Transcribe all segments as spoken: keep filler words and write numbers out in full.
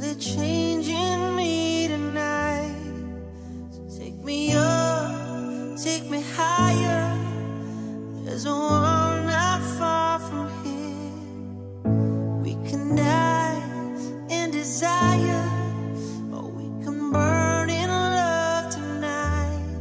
it changing me tonight. So take me up, take me higher. There's a world not far from here. We can die in desire, or we can burn in love tonight.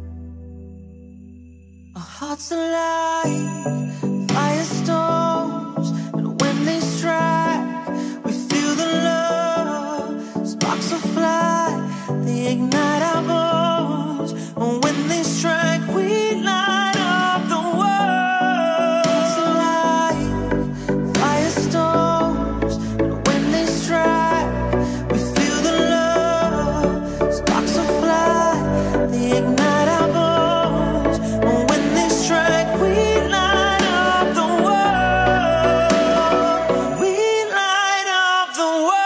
Our hearts alive, firestorms, and when they strike, we feel the love. Sparks will fly, they ignite our bones, and when they strike, we light up the world. Hearts alive, firestorms, and when they strike, we feel the love. Sparks will fly, they ignite our bones, and when they strike, we light up the world. We light up the world.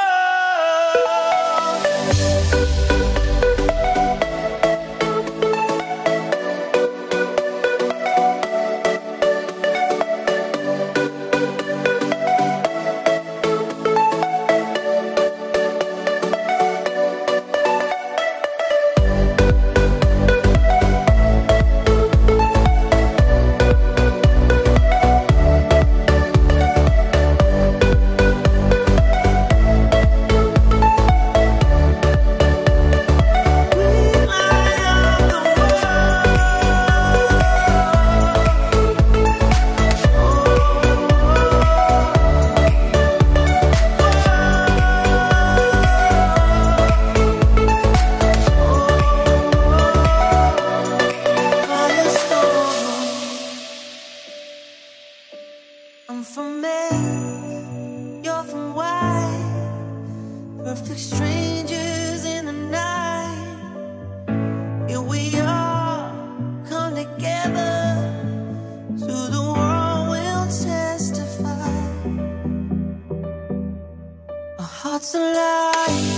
I'm from Mars, you're from Y. Perfect strangers in the night. Here we are, come together. To the world we'll testify. Our hearts alive.